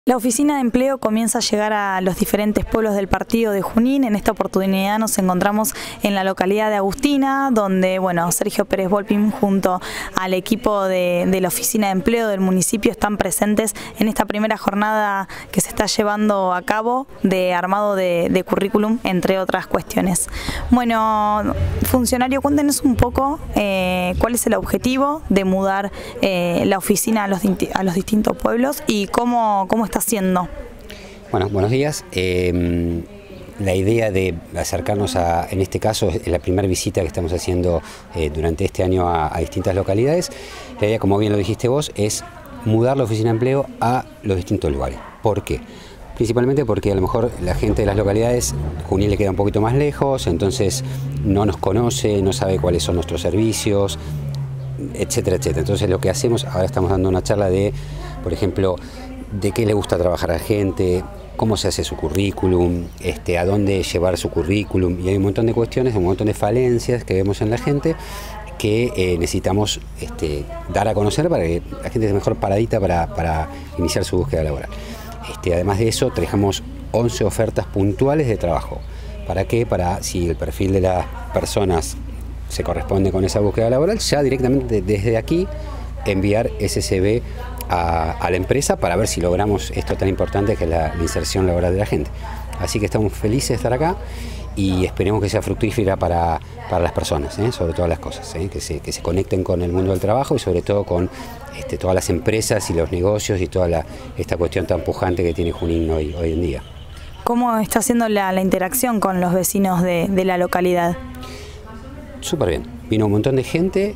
La oficina de empleo comienza a llegar a los diferentes pueblos del partido de Junín. En esta oportunidad nos encontramos en la localidad de Agustina, donde Sergio Pérez Volpin junto al equipo de la oficina de empleo del municipio están presentes en esta primera jornada que se está llevando a cabo de armado de currículum, entre otras cuestiones. Bueno, funcionario, cuéntenos un poco cuál es el objetivo de mudar la oficina a los distintos pueblos y cómo está haciendo. Bueno, buenos días. La idea de acercarnos en este caso, es la primera visita que estamos haciendo durante este año a distintas localidades. La idea, como bien lo dijiste vos, es mudar la oficina de empleo a los distintos lugares. ¿Por qué? Principalmente porque a lo mejor la gente de las localidades, Junín le queda un poquito más lejos, entonces no nos conoce, no sabe cuáles son nuestros servicios, etcétera, etcétera. Entonces lo que hacemos, ahora estamos dando una charla de, por ejemplo, de qué le gusta trabajar a la gente, cómo se hace su currículum, a dónde llevar su currículum, y hay un montón de cuestiones, un montón de falencias que vemos en la gente que necesitamos dar a conocer para que la gente esté mejor paradita para iniciar su búsqueda laboral. Además de eso, trabajamos 11 ofertas puntuales de trabajo. ¿Para qué? Para, si el perfil de las personas se corresponde con esa búsqueda laboral, ya directamente desde aquí enviar ese CV a la empresa para ver si logramos esto tan importante que es la inserción laboral de la gente. Así que estamos felices de estar acá y esperemos que sea fructífera para las personas, sobre todas las cosas, que se conecten con el mundo del trabajo y sobre todo con todas las empresas y los negocios y toda esta cuestión tan pujante que tiene Junín hoy en día. ¿Cómo está haciendo la interacción con los vecinos de la localidad? Súper bien. Vino un montón de gente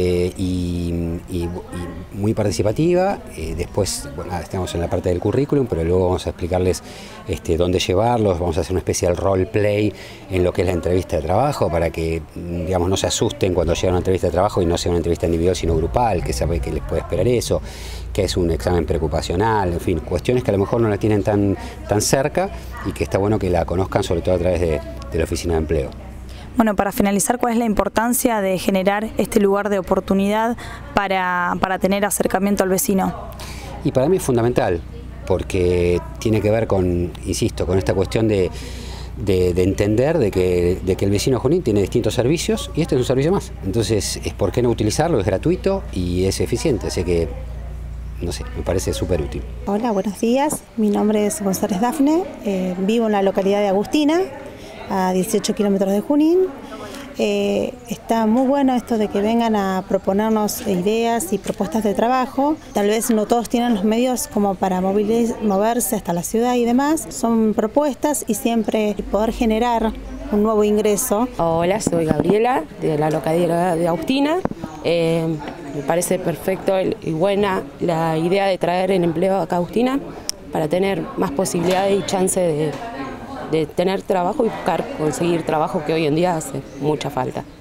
y muy participativa. Después, estamos en la parte del currículum, pero luego vamos a explicarles dónde llevarlos. Vamos a hacer una especie de roleplay en lo que es la entrevista de trabajo para que, digamos, no se asusten cuando llega una entrevista de trabajo y no sea una entrevista individual sino grupal, que sabe que les puede esperar eso, que es un examen preocupacional, en fin, cuestiones que a lo mejor no la tienen tan cerca y que está bueno que la conozcan, sobre todo a través de la oficina de empleo. Bueno, para finalizar, ¿cuál es la importancia de generar este lugar de oportunidad para tener acercamiento al vecino? Y para mí es fundamental, porque tiene que ver con, insisto, con esta cuestión de entender de que el vecino Junín tiene distintos servicios y este es un servicio más. Entonces, ¿por qué no utilizarlo? Es gratuito y es eficiente, así que, no sé, me parece súper útil. Hola, buenos días. Mi nombre es González Dafne, vivo en la localidad de Agustina, a 18 kilómetros de Junín. Está muy bueno esto de que vengan a proponernos ideas y propuestas de trabajo. Tal vez no todos tienen los medios como para moverse hasta la ciudad y demás. Son propuestas y siempre poder generar un nuevo ingreso. Hola, soy Gabriela, de la localidad de Agustina. Me parece perfecto y buena la idea de traer el empleo acá a Agustina para tener más posibilidades y chance de tener trabajo y conseguir trabajo, que hoy en día hace mucha falta.